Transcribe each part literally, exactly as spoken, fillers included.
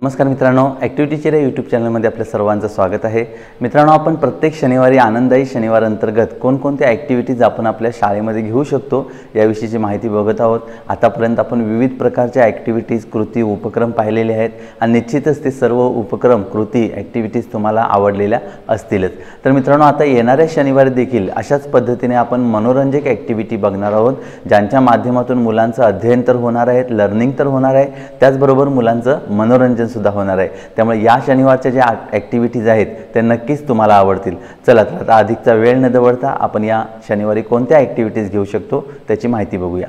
नमस्कार मित्रांनो, ॲक्टिव्हिटी चेहरा यूट्यूब चॅनलमध्ये आपल्या सर्वांचं स्वागत आहे। मित्रांनो, आपण प्रत्येक शनिवारी आनंददायी शनिवार अंतर्गत कोणकोणत्या ॲक्टिव्हिटीज आपण आपल्या शाळेमध्ये घेऊ शकतो याविषयीची माहिती बघत आहोत। आतापर्यंत आपण विविध प्रकारच्या ॲक्टिव्हिटीज, कृती, उपक्रम पाहिलेले आहेत आणि निश्चितच ते सर्व उपक्रम, कृती, ॲक्टिव्हिटीज तुम्हाला आवडलेल्या असतीलच। तर मित्रांनो, आता येणाऱ्या शनिवारी देखील अशाच पद्धतीने आपण मनोरंजक ॲक्टिव्हिटी बघणार आहोत, ज्यांच्या माध्यमातून मुलांचं अध्ययन तर होणार आहे, लर्निंग तर होणार आहे, त्याचबरोबर मुलांचं मनोरंजन सुद्धा होणार आहे। त्यामुळे या शनिवारच्या ज्या ॲक्टिव्हिटीज आहेत त्या नक्कीच तुम्हाला आवडतील। चला तर आता अधिकचा वेळ न दवडता आपण या शनिवारी कोणत्या ॲक्टिव्हिटीज घेऊ शकतो त्याची माहिती बघूया।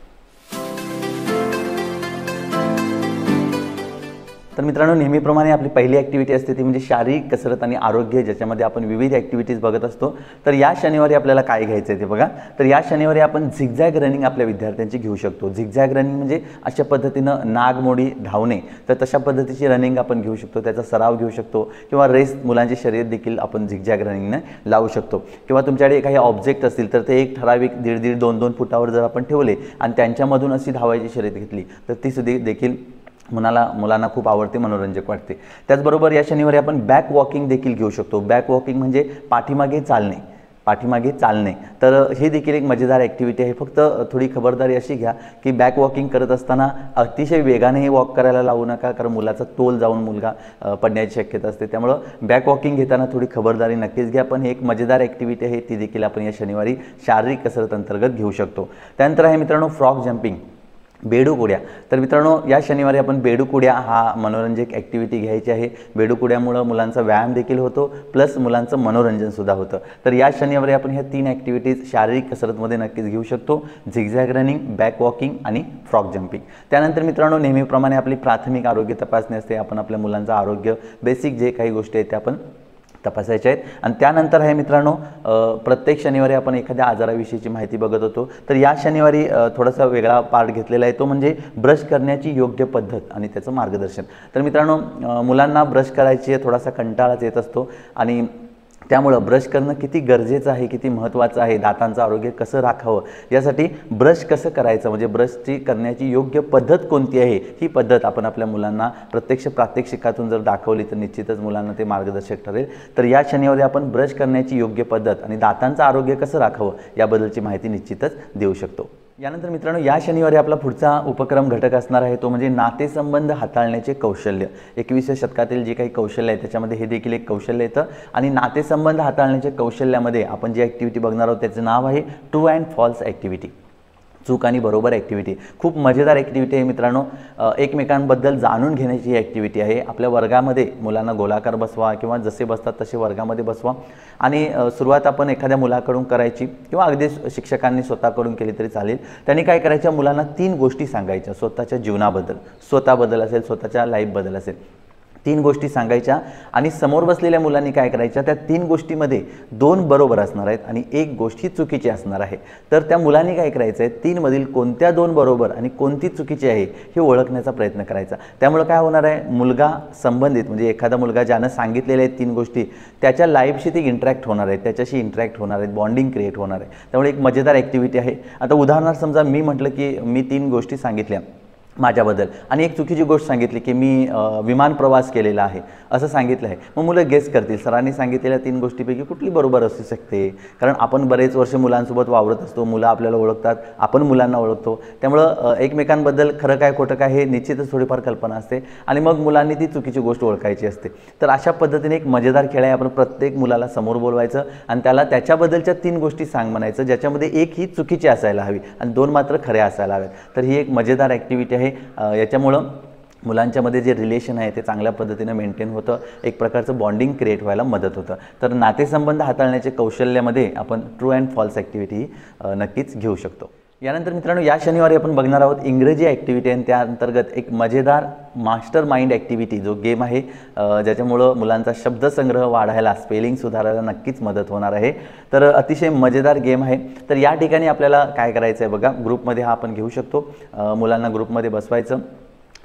तर मित्रांनो, नेहमीप्रमाणे आपली पहिली ॲक्टिव्हिटी असते ती म्हणजे शारीरिक कसरत आणि आरोग्य, ज्याच्यामध्ये आपण विविध ॲक्टिव्हिटीज बघत असतो। तर या शनिवारी आपल्याला काय घ्यायचं आहे ते बघा। तर या शनिवारी आपण झिगझॅग रनिंग आपल्या विद्यार्थ्यांची घेऊ शकतो। झिगझॅग रनिंग म्हणजे अशा पद्धतीनं नागमोडी धावणे, तर तशा पद्धतीची रनिंग आपण घेऊ शकतो, त्याचा सराव घेऊ शकतो किंवा रेस मुलांची शर्यत देखील आपण झिगझॅग रनिंगने लावू शकतो। किंवा तुमच्याकडे काही ऑब्जेक्ट असतील तर ते एक ठराविक दीड दीड दोन दोन फुटावर जर आपण ठेवले आणि त्यांच्यामधून अशी धावायची शर्यत घेतली तर ती सुद्धा देखील मुलाला मुलांना खूप आवडते, मनोरंजक वाटते। त्याचबरोबर या शनिवारी आपण बॅक वॉकिंग देखील घेऊ शकतो। बॅक वॉकिंग म्हणजे पाठीमागे चालणे, पाठीमागे चालणे। तर हे देखील एक मजेदार ॲक्टिव्हिटी आहे। फक्त थोडी खबरदारी अशी घ्या की बॅक वॉकिंग करत असताना अतिशय वेगाने हे वॉक करायला लावू नका, कारण मुलाचा तोल जाऊन मुलगा पडण्याची शक्यता असते। त्यामुळे बॅक वॉकिंग घेताना थोडी खबरदारी नक्कीच घ्या। पण हे एक मजेदार ॲक्टिव्हिटी आहे, ती देखील आपण या शनिवारी शारीरिक कसरत अंतर्गत घेऊ शकतो। त्यानंतर आहे मित्रांनो फ्रॉग जंपिंग, बेडूक उड्या। तर मित्रांनो, या शनिवारी आपण बेडूक उड्या हा मनोरंजक ॲक्टिव्हिटी घ्यायची आहे। बेडूक उड्यामुळे मुलांचा व्यायाम देखील होतो, प्लस मुलांचं मनोरंजन सुद्धा होतं। तर या शनिवारी आपण ह्या तीन ॲक्टिव्हिटीज शारीरिक कसरतमध्ये नक्कीच घेऊ शकतो: झिगझॅग रनिंग, बॅक वॉकिंग आणि फ्रॉग जंपिंग। त्यानंतर मित्रांनो, नेहमीप्रमाणे आपली प्राथमिक आरोग्य तपासणी असते। आपण आपल्या मुलांचं आरोग्य, बेसिक जे काही गोष्टी आहेत त्या आपण तपासायच्या आहेत। आणि त्यानंतर आहे मित्रांनो, प्रत्येक शनिवारी आपण एखाद्या आजाराविषयीची माहिती बघत होतो। तर या शनिवारी थोडासा वेगळा पार्ट घेतलेला आहे, तो म्हणजे ब्रश करण्याची योग्य पद्धत आणि त्याचं मार्गदर्शन। तर मित्रांनो, मुलांना ब्रश करायची थोडासा कंटाळाच येत असतो आणि त्यामुळं ब्रश करणं किती गरजेचं आहे, किती महत्त्वाचं आहे, दातांचं आरोग्य कसं राखावं, यासाठी ब्रश कसं करायचं, म्हणजे ब्रशची करण्याची योग्य पद्धत कोणती आहे, ही पद्धत आपण आपल्या मुलांना प्रत्यक्ष प्रात्यक्षिकातून जर दाखवली तर निश्चितच मुलांना ते मार्गदर्शक ठरेल। तर या शनिवारी आपण ब्रश करण्याची योग्य पद्धत आणि दातांचं आरोग्य कसं राखावं याबद्दलची माहिती निश्चितच देऊ शकतो। यानंतर मित्रांनो, या शनिवारी आपला पुढचा उपक्रम घटक असणार आहे तो म्हणजे नातेसंबंध हाताळण्याचे कौशल्य। एकविसाव्या शतकातील जे काही कौशल्य आहे त्याच्यामध्ये हे देखील एक कौशल्य येतं। आणि नातेसंबंध हाताळण्याच्या कौशल्यामध्ये आपण जी ॲक्टिव्हिटी बघणार आहोत त्याचं नाव आहे ट्रू अँड फॉल्स ॲक्टिव्हिटी, चूक आणि बरोबर ॲक्टिव्हिटी। खूप मजेदार ॲक्टिव्हिटी आहे मित्रांनो, एकमेकांबद्दल जाणून घेण्याची ॲक्टिव्हिटी आहे। आपल्या वर्गामध्ये मुलांना गोलाकार बसवा किंवा जसे बसतात तसे वर्गामध्ये बसवा आणि सुरुवात आपण एखाद्या मुलाकडून करायची किंवा अगदी शिक्षकांनी स्वतःकडून केली तरी चालेल। त्यांनी काय करायच्या, मुलांना तीन गोष्टी सांगायच्या स्वतःच्या जीवनाबद्दल, स्वतःबद्दल असेल, स्वतःच्या लाईफबद्दल असेल, तीन गोष्टी सांगायच्या आणि समोर बसलेल्या मुलांनी काय करायच्या, त्या तीन गोष्टीमध्ये दोन बरोबर असणार आहेत आणि एक गोष्ट ही चुकीची असणार आहे। तर त्या मुलांनी काय करायचं आहे, तीनमधील कोणत्या दोन बरोबर आणि कोणती चुकीची आहे हे ओळखण्याचा प्रयत्न करायचा। त्यामुळे काय होणार आहे, मुलगा संबंधित म्हणजे एखादा मुलगा ज्यानं सांगितलेल्या आहेत तीन गोष्टी त्याच्या लाईफशी ती इंटरॅक्ट होणार आहे, त्याच्याशी इंटरॅक्ट होणार आहेत, बॉन्डिंग क्रिएट होणार आहे। त्यामुळे एक मजेदार ॲक्टिव्हिटी आहे। आता उदाहरणार्थ समजा मी म्हटलं की मी तीन गोष्टी सांगितल्या माझ्याबद्दल आणि एक चुकीची गोष्ट सांगितली की मी विमान प्रवास केलेला आहे असं सांगितलं आहे। मग मुलं गेस करतील सरांनी सांगितलेल्या तीन गोष्टीपैकी कुठली बरोबर असू शकते, कारण आपण बरेच वर्ष मुलांसोबत वावरत असतो, मुलं आपल्याला ओळखतात, आपण मुलांना ओळखतो। त्यामुळं एकमेकांबद्दल खरं काय खोटं काय हे निश्चितच थोडीफार कल्पना असते आणि मग मुलांनी ती चुकीची गोष्ट ओळखायची असते। तर अशा पद्धतीने एक मजेदार खेळ आहे। आपण प्रत्येक मुलाला समोर बोलवायचं आणि त्याला त्याच्याबद्दलच्या तीन गोष्टी सांग म्हणायचं, ज्याच्यामध्ये एक ही चुकीची असायला हवी आणि दोन मात्र खऱ्या असायला हव्यात। तर ही एक मजेदार ॲक्टिव्हिटी आहे। याच्यामुळं मुलांच्यामध्ये जे रिलेशन आहे ते चांगल्या पद्धतीने मेंटेन होतं, एक प्रकारचं बॉन्डिंग क्रिएट व्हायला मदत होतं। तर नातेसंबंध हाताळण्याचे कौशल्यामध्ये आपण ट्रू अँड फॉल्स ॲक्टिव्हिटी नक्कीच घेऊ शकतो। यानंतर मित्रांनो, या शनिवारी आपण बघणार आहोत इंग्रजी ॲक्टिव्हिटी आणि त्या अंतर्गत एक मजेदार मास्टर माइंड ॲक्टिव्हिटी जो गेम आहे, ज्याच्यामुळं मुलांचा शब्दसंग्रह वाढायला, स्पेलिंग सुधारायला नक्कीच मदत होणार आहे। तर अतिशय मजेदार गेम आहे। तर या ठिकाणी आपल्याला काय करायचं आहे बघा, ग्रुपमध्ये हा आपण घेऊ शकतो, मुलांना ग्रुपमध्ये बसवायचं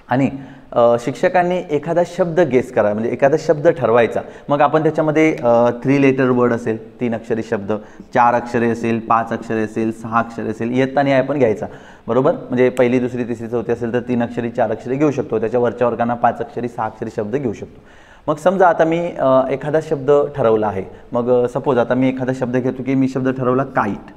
आणि शिक्षकांनी एखादा शब्द गेस करा, म्हणजे एखादा शब्द ठरवायचा. मग आपण त्याच्यामध्ये थ्री लेटर वर्ड असेल, तीन अक्षरी शब्द, चार अक्षरे असेल, पाच अक्षरे असेल, सहा अक्षरे असेल, इयत्ता आणि आपण घ्यायचा. बरोबर, म्हणजे पहिली दुसरी तिसरी चौथी असेल तर तीन अक्षरी चार अक्षरे घेऊ शकतो. त्याच्या वरच्या वर्गांना पाच अक्षरी सहा अक्षरी शब्द घेऊ शकतो. मग समजा आता मी एखादा शब्द ठरवला आहे. मग सपोज आता मी एखादा शब्द घेतो की मी शब्द ठरवला काईट.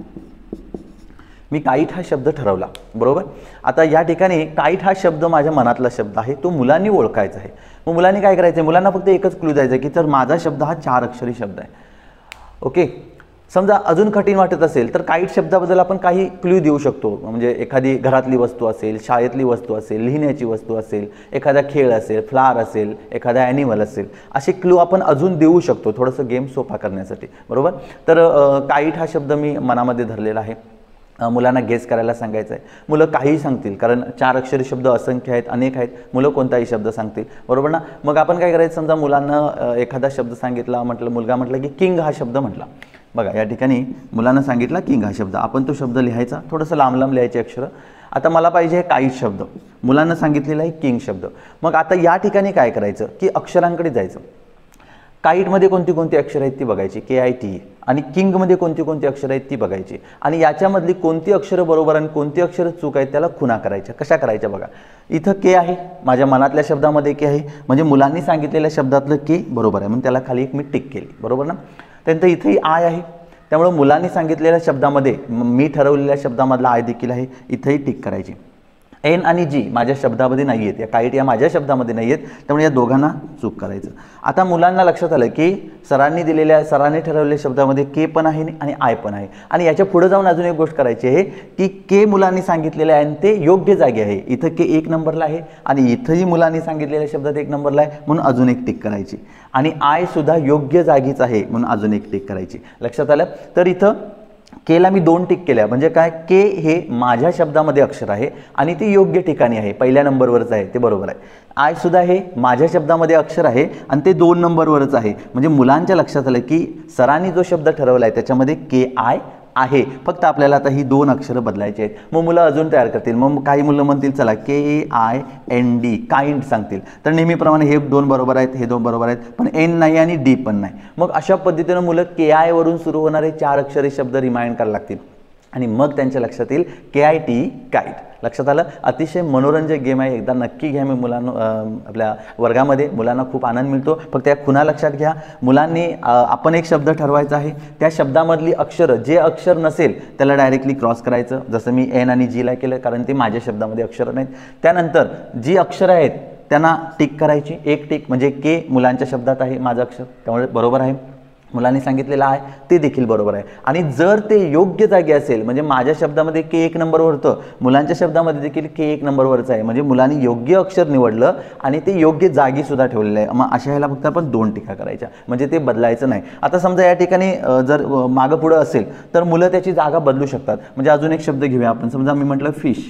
मी काईट हा शब्द ठरवला. बरोबर, आता या ठिकाणी काईट हा शब्द माझ्या मनातला शब्द आहे, तो मुलांनी ओळखायचा आहे. मग मुलांनी काय करायचं आहे, मुलांना फक्त एकच क्लू द्यायचा आहे की तर माझा शब्द हा चार अक्षरी शब्द आहे. ओके, समजा अजून कठीण वाटत असेल तर काईट शब्दाबद्दल आपण काही क्लू देऊ शकतो. म्हणजे एखादी घरातली वस्तू असेल, शाळेतली वस्तू असेल, लिहिण्याची वस्तू असेल, एखादा खेळ असेल, फ्लावर असेल, एखादा ॲनिमल असेल, असे क्लू आपण अजून देऊ शकतो थोडंसं गेम सोपा करण्यासाठी. बरोबर, तर काईट हा शब्द मी मनामध्ये धरलेला आहे. मुलांना गेस करायला सांगायचं आहे. मुलं काहीही सांगतील, कारण चार अक्षरी शब्द असंख्य आहेत, अनेक आहेत. मुलं कोणताही शब्द सांगतील. बरोबर ना. मग आपण काय करायचं, समजा मुलांना एखादा शब्द सांगितला, म्हटलं मुलगा म्हटलं की किंग हा शब्द म्हटला. बघा या ठिकाणी मुलांना सांगितला किंग हा शब्द, आपण तो शब्द लिहायचा, थोडंसं लांब लांब लिहायचे अक्षरं. आता मला पाहिजे काईट शब्द, मुलांना सांगितलेला आहे किंग शब्द. मग आता या ठिकाणी काय करायचं की अक्षरांकडे जायचं. काईटमध्ये कोणती कोणती अक्षरं आहेत ती बघायची, के आय टी, आणि किंगमध्ये कोणती कोणती अक्षरं आहेत ती बघायची, आणि याच्यामधली कोणती अक्षरं बरोबर आणि कोणती अक्षरं चूक आहेत त्याला खुणा करायच्या. कशा करायच्या बघा, इथं के आहे, माझ्या मनातल्या शब्दामध्ये के आहे, म्हणजे मुलांनी सांगितलेल्या शब्दातलं के बरोबर आहे, म्हणून त्याला खाली एक मी टिक केली. बरोबर ना. त्यानंतर इथंही आय आहे, त्यामुळे मुलांनी सांगितलेल्या शब्दामध्ये मी ठरवलेल्या शब्दामधला आय देखील आहे, इथंही टिक करायची. एन आणि जी माझ्या शब्दामध्ये नाही आहेत, या काईट या माझ्या शब्दामध्ये नाही आहेत, त्यामुळे या दोघांना चूक करायचं. आता मुलांना लक्षात आलं की सरांनी दिलेल्या सरांनी ठरवलेल्या शब्दामध्ये के पण आहे आणि आय पण आहे, आणि याच्या पुढे जाऊन अजून एक गोष्ट करायची आहे की के मुलांनी सांगितलेले आहे आणि ते योग्य जागी आहे. इथं के एक नंबरला आहे आणि इथंही मुलांनी सांगितलेल्या शब्दात एक नंबरला आहे, म्हणून अजून एक टिक करायची. आणि आय सुद्धा योग्य जागीच आहे, म्हणून अजून एक टिक करायची. लक्षात आलं. तर इथं केला मी दोन टिक केल्या, म्हणजे काय, के हे माझ्या शब्दामध्ये अक्षर आहे आणि ते योग्य ठिकाणी आहे, पहिल्या नंबरवरच आहे, ते बरोबर आहे. आय सुद्धा हे माझ्या शब्दामध्ये अक्षर आहे आणि ते दोन नंबरवरच आहे, म्हणजे मुलांच्या लक्षात आलं की सरांनी जो शब्द ठरवला आहे त्याच्यामध्ये के आय आहे, फक्त आपल्याला आता ही दोन अक्षरं बदलायची आहेत. मग मुलं अजून तयार करतील. मग काही मुलं म्हणतील चला K I N D kind सांगतील, तर नेहमीप्रमाणे हे दोन बरोबर आहेत, हे दोन बरोबर आहेत, पण एन नाही आणि डी पण नाही. मग अशा पद्धतीनं मुलं के आय वरून सुरू होणारे चार अक्षरी शब्द रिमाइंड करायला लागतील आणि मग त्यांच्या लक्षात येईल के आय टी काईट. लक्षात आलं. अतिशय मनोरंजक गेम आहे, एकदा नक्की घ्या. मी मुलांना आपल्या वर्गामध्ये मुलांना खूप आनंद मिळतो. फक्त या खुणा लक्षात घ्या. मुलांनी आपण एक शब्द ठरवायचा आहे, त्या शब्दामधली अक्षरं, जे अक्षर नसेल त्याला डायरेक्टली क्रॉस करायचं, जसं मी एन आणि जीला केलं, कारण ते माझ्या शब्दामध्ये अक्षरं नाहीत. त्यानंतर जी अक्षरं आहेत त्यांना टिक करायची, एक टिक, म्हणजे के मुलांच्या शब्दात आहे माझं अक्षर, त्यामुळे बरोबर आहे. मुलांनी सांगितलेलं आहे ते देखील बरोबर आहे. आणि जर ते योग्य जागी असेल, म्हणजे माझ्या शब्दामध्ये के एक नंबरवर होतं, मुलांच्या शब्दामध्ये देखील के एक नंबरवरच आहे, म्हणजे मुलांनी योग्य अक्षर निवडलं आणि ते योग्य जागी सुद्धा ठेवलेलं आहे. मग अशा ह्याला फक्त आपण दोन टिका करायच्या, म्हणजे ते बदलायचं नाही. आता समजा या ठिकाणी जर मागं पुढं असेल तर मुलं त्याची जागा बदलू शकतात. म्हणजे अजून एक शब्द घेऊया आपण. समजा मी म्हटलं फिश.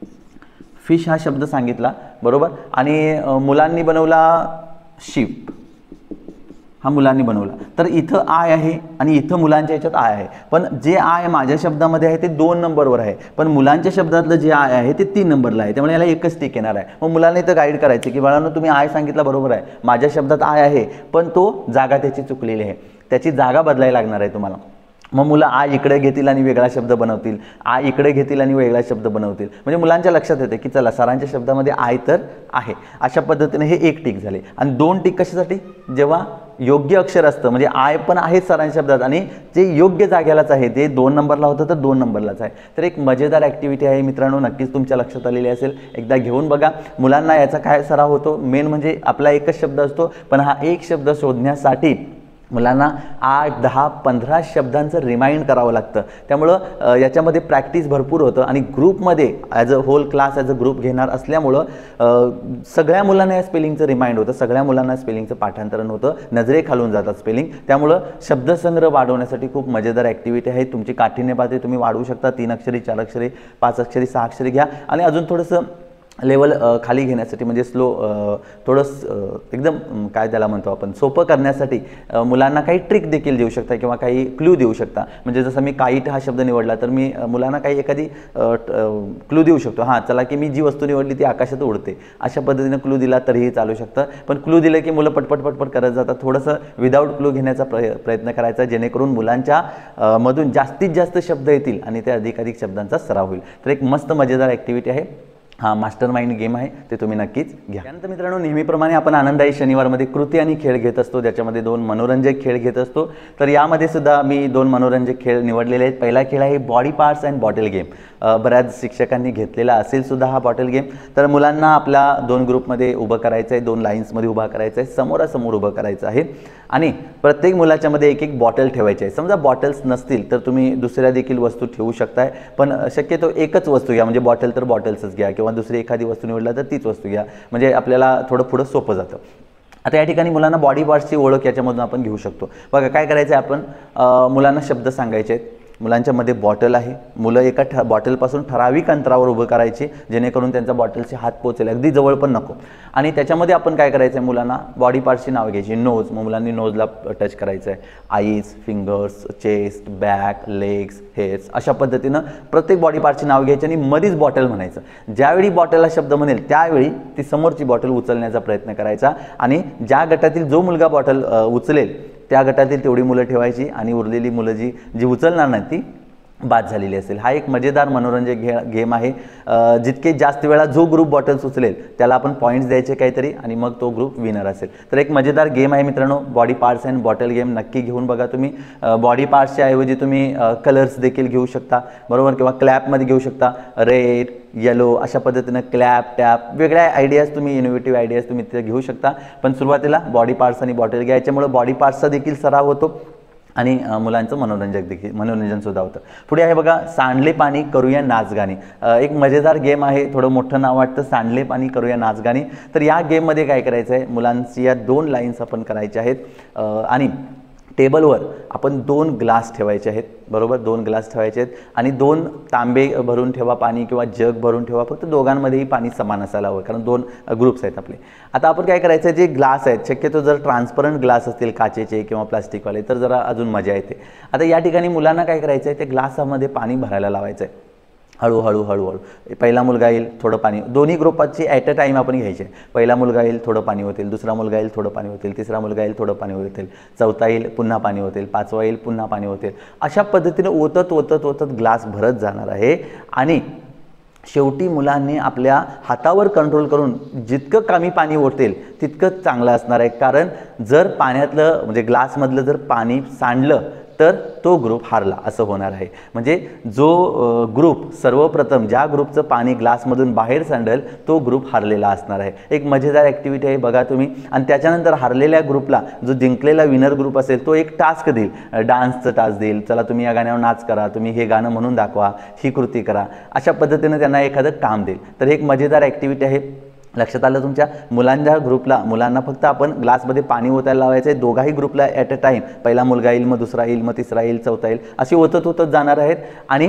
फिश हा शब्द सांगितला, बरोबर, आणि मुलांनी बनवला शिप, हा मुलांनी बनवला. तर इथं आय आहे आणि इथं मुलांच्या ह्याच्यात आय आहे, पण जे आय माझ्या शब्दामध्ये आहे ते दोन नंबरवर आहे, पण मुलांच्या शब्दातलं जे आय आहे ते तीन नंबरला आहे, त्यामुळे याला एकच टिक येणार आहे. मग मुलांना इथं गाईड करायचं की बाळांनो तुम्ही आय सांगितलं बरोबर आहे, माझ्या शब्दात आय आहे, पण तो जागा त्याची चुकलेली आहे, त्याची जागा बदलायला लागणार आहे तुम्हाला. मग मुलं आ इकडे घेतील आणि वेगळा शब्द बनवतील, आ इकडे घेतील आणि वेगळा शब्द बनवतील, म्हणजे मुलांच्या लक्षात येते की चला सरांच्या शब्दामध्ये आय तर आहे. अशा पद्धतीने हे एक टिक झाले. आणि दोन टिक कशासाठी, जेव्हा योग्य अक्षर असतं, म्हणजे आय पण आहे सरांच्या शब्दात आणि जे योग्य जागेलाच आहे, ते दोन नंबरला होतं तर दोन नंबरलाच आहे. तर एक मजेदार ॲक्टिव्हिटी आहे मित्रांनो, नक्कीच तुमच्या लक्षात आलेली असेल, एकदा घेऊन बघा. मुलांना याचा काय सराव होतो, मेन म्हणजे आपला एकच शब्द असतो, पण हा एक शब्द शोधण्यासाठी मुलांना आठ दहा पंधरा शब्दांचं रिमाइंड करावं लागतं. त्यामुळं याच्यामध्ये प्रॅक्टिस भरपूर होतं आणि ग्रुपमध्ये as a whole class as a group घेणार असल्यामुळं सगळ्या मुलांना या स्पेलिंगचं रिमाइंड होतं, सगळ्या मुलांना स्पेलिंगचं पाठांतरण होतं, नजरे खालून जातात स्पेलिंग. त्यामुळं शब्दसंग्रह वाढवण्यासाठी खूप मजेदार ॲक्टिव्हिटी आहे. तुमची काठिण्य पातळी तुम्ही वाढवू शकता. तीन अक्षरी, चार अक्षरी, पाच अक्षरी, सहा अक्षरी घ्या आणि अजून थोडंसं लेवल खाली घेण्यासाठी म्हणजे स्लो थोडं एकदम काय त्याला म्हणतो आपण सोपं करण्यासाठी मुलांना काही ट्रिक देखील देऊ शकता किंवा काही क्लू देऊ शकता. म्हणजे जसं मी काईट हा शब्द निवडला तर मी मुलांना काही एखादी क्लू देऊ शकतो, हां चला की मी जी वस्तू निवडली ती आकाशात उडते, अशा पद्धतीने क्लू दिला तरीही चालू शकतं. पण क्लू दिलं की मुलं पटपट पटपट करत जातात. थोडंसं विदाऊट क्लू घेण्याचा प्रय प्रयत्न करायचा जेणेकरून मुलांच्या मधून जास्तीत जास्त शब्द येतील आणि त्या अधिकाधिक शब्दांचा सराव होईल. तर एक मस्त मजेदार ॲक्टिव्हिटी आहे, हा मास्टर माइंड गेम आहे, ते तुम्ही नक्कीच घ्या. त्यानंतर मित्रांनो नेहमीप्रमाणे आपण आनंदाई शनिवारमध्ये कृती आणि खेळ घेत असतो, ज्याच्यामध्ये दोन मनोरंजक खेळ घेत असतो. तर यामध्ये सुद्धा मी दोन मनोरंजक खेळ निवडलेले आहेत. पहिला खेळ आहे body parts and bottle game. बऱ्याच शिक्षकांनी घेतलेला असेल सुद्धा हा बॉटल गेम. तर मुलांना आपल्या दोन ग्रुपमध्ये उभं करायचं आहे, दोन लाईन्समध्ये उभा करायचं आहे, समोरासमोर उभं करायचं आहे आणि प्रत्येक मुलाच्यामध्ये एक एक बॉटल ठेवायची आहे. समजा बॉटल्स नसतील तर तुम्ही दुसऱ्या देखील वस्तू ठेवू शकताय, पण शक्यतो एकच वस्तू घ्या. म्हणजे बॉटल तर बॉटल्सच घ्या किंवा दुसरी एखादी वस्तू निवडला तर तीच वस्तू घ्या, म्हणजे आपल्याला थोडं पुढं सोपं जातं. आता या ठिकाणी मुलांना बॉडी पार्ट्सची ओळख याच्यामधून आपण घेऊ शकतो. बघा काय करायचं आहे, आपण मुलांना शब्द सांगायचे आहेत. मुलांच्या मध्ये बॉटल आहे, मुलं एका ठ बॉटलपासून ठराविक अंतरावर उभं करायचे जेणेकरून त्यांचा बॉटलचे हात पोचेल, अगदी जवळ पण नको. आणि त्याच्यामध्ये आपण काय करायचं आहे, मुलांना बॉडी पार्टची नावं घ्यायची. नोज, मग मुलांनी नोजला टच करायचं आहे. Eyes, fingers, chest, back, legs, heads, अशा पद्धतीनं प्रत्येक बॉडी पार्टची नाव घ्यायची आणि मध्येच बॉटल म्हणायचं. ज्यावेळी बॉटलला शब्द म्हणेल त्यावेळी ती समोरची बॉटल उचलण्याचा प्रयत्न करायचा आणि ज्या गटातील जो मुलगा बॉटल उचलेल त्या गटातील तेवढी मुलं ठेवायची आणि उरलेली मुलं जी जी उचलणार नाही ती बाद झालेली असेल. हा एक मजेदार मनोरंजक घे गेम आहे. जितके जास्त वेळा जो ग्रुप बॉटल्स उचलेल त्याला आपण पॉईंट्स द्यायचे काहीतरी आणि मग तो ग्रुप विनर असेल. तर एक मजेदार गेम आहे मित्रांनो, body parts and bottle game. नक्की घेऊन बघा तुम्ही. बॉडी पार्ट्सच्या ऐवजी तुम्ही कलर्स देखील घेऊ शकता, बरोबर, किंवा क्लॅपमध्ये घेऊ शकता. रेड, येलो अशा पद्धतीनं क्लॅप, टॅप, वेगळ्या आयडियाज तुम्ही इनोव्हेटिव्ह आयडियाज तुम्ही तिथे घेऊ शकता. पण सुरुवातीला बॉडी पार्ट्स आणि बॉटल घ्यायच्यामुळे बॉडी पार्ट्सचा देखील सराव होतो आणि मुलांचं मनोरंजक देखील मनोरंजनसुद्धा होतं. पुढे आहे बघा सांडले पाणी करूया नाचगाणी. एक मजेदार गेम आहे, थोडं मोठं नाव वाटतं, सांडले पाणी करूया नाचगाणी. तर या गेममध्ये काय करायचं आहे, मुलांची या दोन लाईन्स आपण करायच्या आहेत आणि टेबलवर आपण दोन ग्लास ठेवायचे आहेत, बरोबर, दोन ग्लास ठेवायचे आहेत आणि दोन तांबे भरून ठेवा पाणी किंवा जग भरून ठेवा. फक्त दोघांमध्येही पाणी समान असायला हवं कारण दोन ग्रुप्स आहेत आपले. आता आपण काय करायचं आहे, जे ग्लास आहेत शक्यतो जर ट्रान्सपरंट ग्लास असतील काचेचे किंवा प्लास्टिकवाले तर जरा अजून मजा येते. आता या ठिकाणी मुलांना काय करायचं आहे, ते ग्लासामध्ये पाणी भरायला लावायचं आहे. हळूहळू हळूहळू पहिला मुलगा येईल थोडं पाणी, दोन्ही ग्रुपाची ॲट अ टाईम आपण घ्यायचे. पहिला मुलगा येईल थोडं पाणी होतील, दुसरा मुलगा येईल थोडं पाणी होतील, तिसरा मुलगा येईल थोडं पाणी होतील, चौथा येईल पुन्हा पाणी होतील, पाचवा येईल पुन्हा पाणी होतील. अशा पद्धतीने ओतत ओतत ओतत ग्लास भरत जाणार आहे आणि शेवटी मुलांनी आपल्या हातावर कंट्रोल करून जितकं कमी पाणी ओतेल तितकंच चांगलं असणार आहे. कारण जर पाण्यातलं म्हणजे ग्लासमधलं जर पाणी सांडलं तर तो ग्रुप हारला असं होणार आहे. म्हणजे जो ग्रुप सर्वप्रथम ज्या ग्रुपचं पाणी ग्लासमधून बाहेर सांडेल तो ग्रुप हारलेला असणार आहे. एक मजेदार ॲक्टिव्हिटी आहे बघा तुम्ही. आणि त्याच्यानंतर हारलेल्या ग्रुपला जो जिंकलेला विनर ग्रुप असेल तो एक टास्क देईल, डान्सचं टास्क देईल. चला तुम्ही या गाण्यावर नाच करा, तुम्ही हे गाणं म्हणून दाखवा, ही कृती करा, अशा पद्धतीने त्यांना एखादं काम देईल. तर एक मजेदार ॲक्टिव्हिटी आहे. लक्षात आलं तुमच्या मुलांच्या ग्रुपला, मुलांना फक्त आपण ग्लासमध्ये पाणी ओतायला लावायचं आहे. दोघाही ग्रुपला ॲट अ टाईम, पहिला मुलगा येईल मग दुसरा येईल मग तिसरा येईल चौथा येईल, अशी ओतत ओतत जाणार आहेत. आणि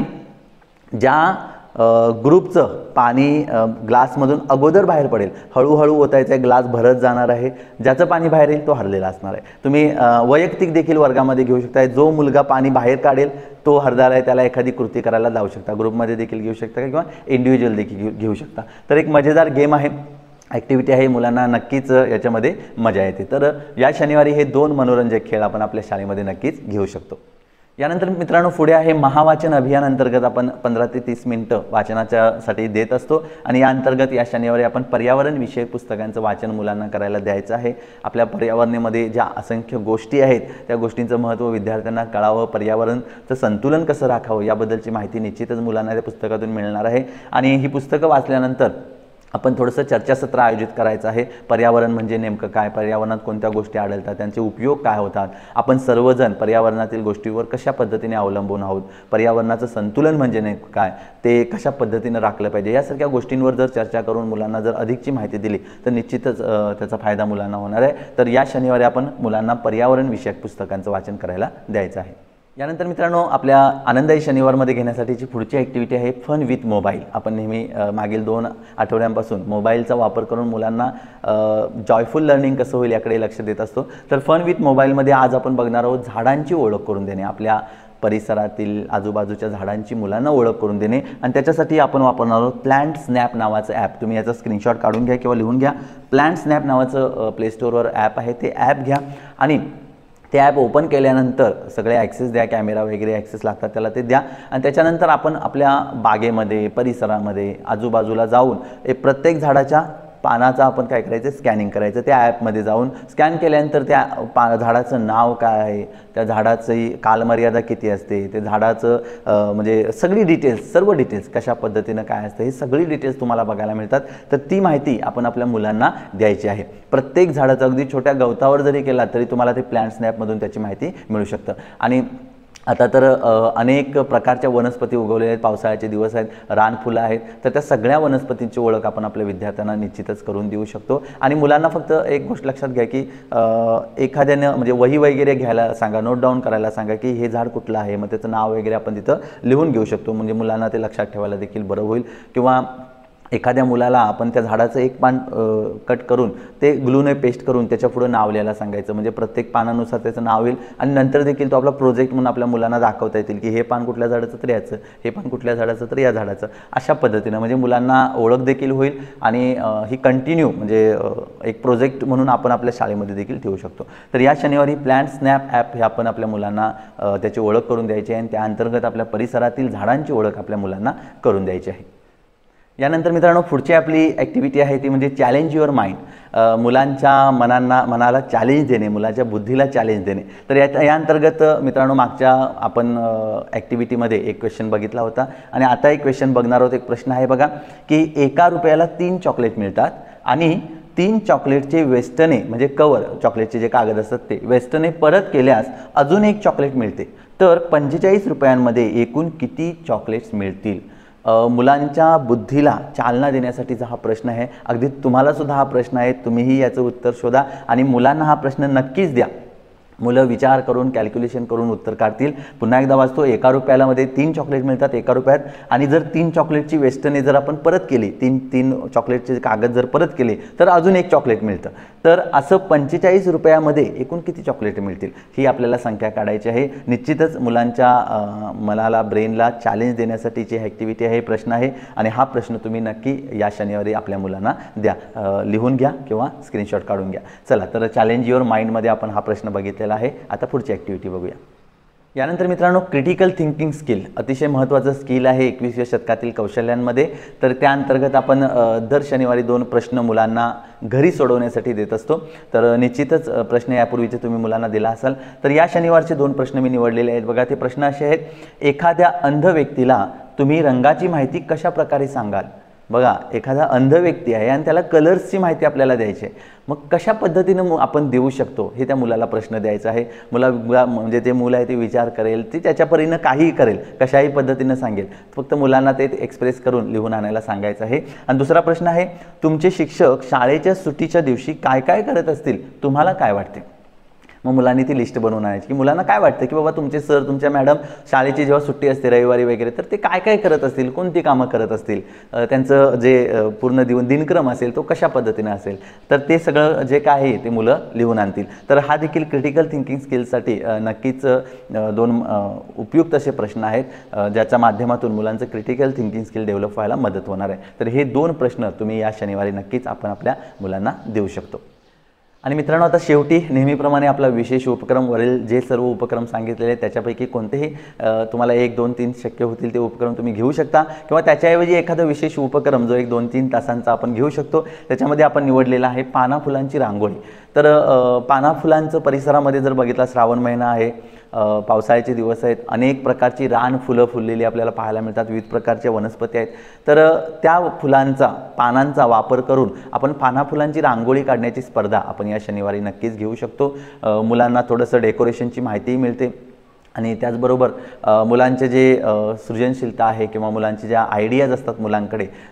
ज्या ग्रुपचं पाणी ग्लासमधून अगोदर बाहेर पडेल हळूहळू ओतायचं आहे, ग्लास भरत जाणार आहे. ज्याचं पाणी बाहेर येईल तो हरलेला असणार आहे. तुम्ही वैयक्तिक देखील वर्गामध्ये घेऊ शकता. जो मुलगा पाणी बाहेर काढेल तो हरदार आहे, त्याला एखादी कृती करायला लावू शकता. ग्रुपमध्ये देखील घेऊ शकता किंवा इंडिव्हिज्युअल देखील घेऊ घेऊ शकता. तर एक मजेदार गेम आहे, ॲक्टिव्हिटी आहे, मुलांना नक्कीच याच्यामध्ये मजा येते. तर या शनिवारी हे दोन मनोरंजक खेळ आपण आपल्या शाळेमध्ये नक्कीच घेऊ शकतो. यानंतर मित्रांनो पुढे आहे महावाचन अभियान अंतर्गत आपण पंधरा ते तीस मिनटं वाचनाच्यासाठी देत असतो आणि या अंतर्गत या शनिवारी आपण पर्यावरण विषयक पुस्तकांचं वाचन मुलांना करायला द्यायचं आहे. आपल्या पर्यावरणामध्ये ज्या असंख्य गोष्टी आहेत त्या गोष्टींचं महत्त्व विद्यार्थ्यांना कळावं, पर्यावरणाचं संतुलन कसं राखावं याबद्दलची माहिती निश्चितच मुलांना त्या पुस्तकातून मिळणार आहे. आणि ही पुस्तकं वाचल्यानंतर आपण थोडंसं चर्चासत्र आयोजित करायचं आहे. पर्यावरण म्हणजे नेमकं काय, पर्यावरणात कोणत्या गोष्टी आढळतात, त्यांचे उपयोग काय होतात, आपण सर्वजण पर्यावरणातील गोष्टीवर कशा पद्धतीने अवलंबून आहोत, पर्यावरणाचं संतुलन म्हणजे नेमकं काय, ते कशा पद्धतीनं राखलं पाहिजे, यासारख्या गोष्टींवर जर चर्चा करून मुलांना जर अधिकची माहिती दिली तर निश्चितच त्याचा फायदा मुलांना होणार आहे. तर या शनिवारी आपण मुलांना पर्यावरण विषयक पुस्तकांचं वाचन करायला द्यायचं आहे. यानंतर मित्रांनो, आपल्या आनंदाई शनिवारमध्ये घेण्यासाठीची पुढची ॲक्टिव्हिटी आहे फन विथ मोबाईल. आपण नेहमी मागील दोन आठवड्यांपासून मोबाईलचा वापर करून मुलांना जॉयफुल लर्निंग कसं होईल याकडे लक्ष देत असतो. तर फन विथ मोबाईलमध्ये आज आपण बघणार आहोत झाडांची ओळख करून देणे, आपल्या परिसरातील आजूबाजूच्या झाडांची मुलांना ओळख करून देणे. आणि त्याच्यासाठी आपण वापरणार आहोत प्लांट स्नॅप नावाचं ॲप. तुम्ही याचा स्क्रीनशॉट काढून घ्या किंवा लिहून घ्या. प्लांट स्नॅप नावाचं प्ले स्टोअरवर ॲप आहे, ते ॲप घ्या आणि ते ॲप ओपन केल्यानंतर सगळे ॲक्सेस द्या, कॅमेरा वगैरे ॲक्सेस लागतात त्याला ते द्या. आणि त्याच्यानंतर आपण आपल्या बागेमध्ये, परिसरामध्ये, आजूबाजूला जाऊन एक प्रत्येक झाडाच्या पानाचा आपण काय करायचं, स्कॅनिंग करायचं. त्या ॲपमध्ये जाऊन स्कॅन केल्यानंतर त्या पा झाडाचं नाव काय आहे, त्या झाडाची कालमर्यादा किती असते, ते झाडाचं म्हणजे सगळी डिटेल्स, सर्व डिटेल्स कशा पद्धतीनं काय असतं, हे सगळी डिटेल्स तुम्हाला बघायला मिळतात. तर ती माहिती आपण आपल्या मुलांना द्यायची आहे. प्रत्येक झाडाचं अगदी छोट्या गवतावर जरी केला तरी तुम्हाला ते प्लांट स्नॅपमधून त्याची माहिती मिळू शकतं. आणि आता तर अनेक प्रकारच्या वनस्पती उगवलेल्या आहेत, पावसाळ्याचे दिवस आहेत, रानफुलं आहेत, तर त्या सगळ्या वनस्पतींची ओळख आपण आपल्या विद्यार्थ्यांना निश्चितच करून देऊ शकतो. आणि मुलांना फक्त एक गोष्ट लक्षात घ्या की एखाद्यानं म्हणजे वही वगैरे घ्यायला सांगा, नोट डाऊन करायला सांगा की हे झाड कुठलं आहे, मग त्याचं नाव वगैरे आपण तिथं लिहून घेऊ शकतो. म्हणजे मुलांना ते लक्षात ठेवायला देखील बरं होईल. किंवा एखाद्या मुलाला आपण त्या झाडाचं एक पान कट करून ते ग्लूने पेस्ट करून त्याच्या पुढे नाव लिहायला सांगायचं. म्हणजे प्रत्येक पानानुसार त्याचं नाव येईल आणि नंतर देखील तो आपला प्रोजेक्ट म्हणून आपल्या मुलांना दाखवता येतील की हे पान कुठल्या झाडाचं तर याचं, हे पान कुठल्या झाडाचं तर या झाडाचं. अशा पद्धतीनं म्हणजे मुलांना ओळख देखील होईल आणि ही कंटिन्यू म्हणजे एक प्रोजेक्ट म्हणून आपण आपल्या शाळेमध्ये देखील ठेवू शकतो. तर या शनिवारी प्लांट स्नॅप ॲप हे आपण आपल्या मुलांना त्याची ओळख करून द्यायची आहे आणि त्या अंतर्गत आपल्या परिसरातील झाडांची ओळख आपल्या मुलांना करून द्यायची आहे. यानंतर मित्रांनो, पुढची आपली ॲक्टिव्हिटी आहे ती म्हणजे चॅलेंज युअर माइंड. मुलांच्या मनांना मनाला चॅलेंज देणे, मुलाच्या बुद्धीला चॅलेंज देणे. तर या या अंतर्गत मित्रांनो, मागच्या आपण ॲक्टिव्हिटीमध्ये एक क्वेश्चन बघितला होता आणि आता एक क्वेश्चन बघणार आहोत. एक प्रश्न आहे बघा की एका रुपयाला तीन चॉकलेट मिळतात आणि तीन चॉकलेटचे वेस्टने म्हणजे कवर, चॉकलेटचे जे कागद असतात ते वेस्टने परत केल्यास अजून एक चॉकलेट मिळते. तर पंचेचाळीस रुपयांमध्ये एकूण किती चॉकलेट्स मिळतील? मुलांच्या बुद्धीला चालना देण्यासाठीचा हा प्रश्न आहे. अगदी तुम्हाला सुद्धा हा प्रश्न आहे, तुम्हीही याचं उत्तर शोधा आणि मुलांना हा प्रश्न नक्कीच द्या. मुलं विचार करून कॅल्क्युलेशन करून उत्तर काढतील. पुन्हा एकदा वाचतो, एका रुपयाला मध्ये तीन चॉकलेट मिळतात एका रुपयात आणि जर तीन चॉकलेटची वेस्टने जर आपण परत केली, तीन तीन चॉकलेटचे कागद जर परत केले तर अजून एक चॉकलेट मिळतं. तर असं पंचेचाळीस रुपयामध्ये एकूण किती चॉकलेट मिळतील ही आपल्याला संख्या काढायची आहे. निश्चितच मुलांच्या मनाला, ब्रेनला चॅलेंज देण्यासाठीची ॲक्टिव्हिटी आहे, प्रश्न आहे आणि हा प्रश्न तुम्ही नक्की या शनिवारी आपल्या मुलांना द्या. लिहून घ्या किंवा स्क्रीनशॉट काढून घ्या. चला, तर चॅलेंज युअर माइंडमध्ये आपण हा प्रश्न बघितलेला आहे. आता पुढची ॲक्टिव्हिटी बघूया. यानंतर मित्रांनो, क्रिटिकल थिंकिंग स्किल अतिशय महत्त्वाचं स्किल आहे एकविसाव्या शतकातील कौशल्यांमध्ये. तर त्या अंतर्गत आपण दर शनिवारी दोन प्रश्न मुलांना घरी सोडवण्यासाठी देत असतो. तर निश्चितच प्रश्न यापूर्वीचे तुम्ही मुलांना दिला असाल. तर या शनिवारचे दोन प्रश्न मी निवडलेले आहेत बघा. ते प्रश्न असे आहेत, एखाद्या अंध व्यक्तीला तुम्ही रंगाची माहिती कशा प्रकारे सांगाल? बघा, एखादा अंध व्यक्ती आहे आणि त्याला कलर्सची माहिती आपल्याला द्यायची आहे. मग कशा पद्धतीनं आपण देऊ शकतो हे त्या मुलाला प्रश्न द्यायचा आहे. मुला म्हणजे ते मुलं आहे ते विचार करेल, ते त्याच्या परीनं काहीही करेल, कशाही पद्धतीनं सांगेल. फक्त मुलांना ते एक्सप्रेस करून लिहून आणायला सांगायचं आहे. आणि दुसरा प्रश्न आहे, तुमचे शिक्षक शाळेच्या सुट्टीच्या दिवशी काय काय करत असतील, तुम्हाला काय वाटते? मग मुलांनी ती लिस्ट बनवून आणायची की मुलांना काय वाटतं की बाबा तुमचे सर, तुमच्या मॅडम शाळेची जेव्हा सुट्टी असते रविवारी वगैरे, तर ते काय काय करत असतील, कोणती कामं करत असतील, त्यांचं जे पूर्ण दिवस दिनक्रम असेल तो कशा पद्धतीनं असेल. तर ते सगळं जे काय आहे ते मुलं लिहून आणतील. तर हा देखील क्रिटिकल थिंकिंग स्किल्ससाठी नक्कीच दोन उपयुक्त असे प्रश्न आहेत ज्याच्या माध्यमातून मुलांचं क्रिटिकल थिंकिंग स्किल डेव्हलप व्हायला मदत होणार आहे. तर हे दोन प्रश्न तुम्ही या शनिवारी नक्कीच आपण आपल्या मुलांना देऊ शकतो. आणि मित्रांनो, आता शेवटी नेहमीप्रमाणे आपला विशेष उपक्रम, वरील जे सर्व उपक्रम सांगितलेले त्याच्यापैकी कोणतेही तुम्हाला एक दोन तीन शक्य होतील ते उपक्रम तुम्ही घेऊ शकता किंवा त्याच्याऐवजी एखादा विशेष उपक्रम जो एक दोन तीन तासांचा आपण घेऊ शकतो. त्याच्यामध्ये आपण निवडलेला आहे पाना फुलांची रांगोळी. तर पाना फुलांचं परिसरामध्ये जर बघितला, श्रावण महिना आहे, पावसाळ्याचे दिवस आहेत, अनेक प्रकारची रान फुलं फुललेली आपल्याला पाहायला मिळतात, विविध प्रकारच्या वनस्पती आहेत. तर त्या फुलांचा, पानांचा वापर करून आपण पाना फुलांची रांगोळी काढण्याची स्पर्धा आपण या शनिवारी नक्कीच घेऊ शकतो. मुलांना थोडंसं डेकोरेशनची माहितीही मिळते आणि त्याचबरोबर मुलांचे जे सृजनशीलता आहे किंवा मुलांचे ज्या आयडियाज असतात मुलांकडे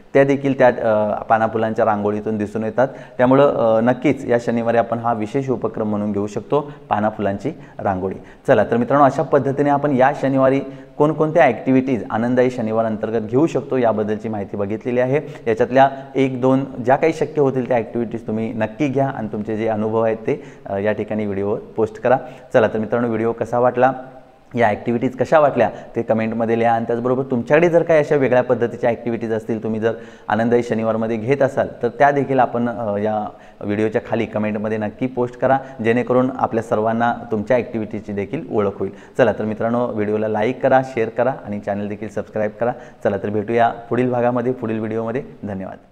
त्या देखील त्या अ, पानाफुलांच्या रांगोळीतून दिसून येतात। त्यामुळं अ, नक्कीच या शनिवारी आपण हा विशेष उपक्रम म्हणून घेऊ शकतो, पानाफुलांची रांगोळी। चला तर मित्रांनो, अशा पद्धतीने आपण या शनिवारी कोणकोणत्या ॲक्टिव्हिटीज आनंददायी शनिवार अंतर्गत घेऊ शकतो याबद्दलची माहिती बघितलेली आहे। याच्यातल्या एक दोन ज्या काही शक्य होतील त्या ॲक्टिव्हिटीज तुम्ही नक्की घ्या आणि तुमचे जे अनुभव आहेत ते अ, या ठिकाणी व्हिडिओवर पोस्ट करा। चला तर मित्रांनो, व्हिडिओ कसा वाटला, या ॲक्टिव्हिटीज कशा वाटल्या ते कमेंटमध्ये लिहा आणि त्याचबरोबर तुमच्याकडे जर काही अशा वेगळ्या पद्धतीच्या ॲक्टिव्हिटीज असतील, तुम्ही जर आनंददायी शनिवारमध्ये घेत असाल तर त्या देखील आपण अ, या व्हिडिओच्या खाली कमेंटमध्ये नक्की पोस्ट करा, जेणेकरून आपल्या सर्वांना तुमच्या ॲक्टिव्हिटीची देखील ओळख होईल। चला तर मित्रांनो, व्हिडिओला लाईक करा, शेअर करा आणि चॅनल देखील सबस्क्राईब करा। चला तर भेटूया पुढील भागामध्ये, पुढील व्हिडिओमध्ये। धन्यवाद।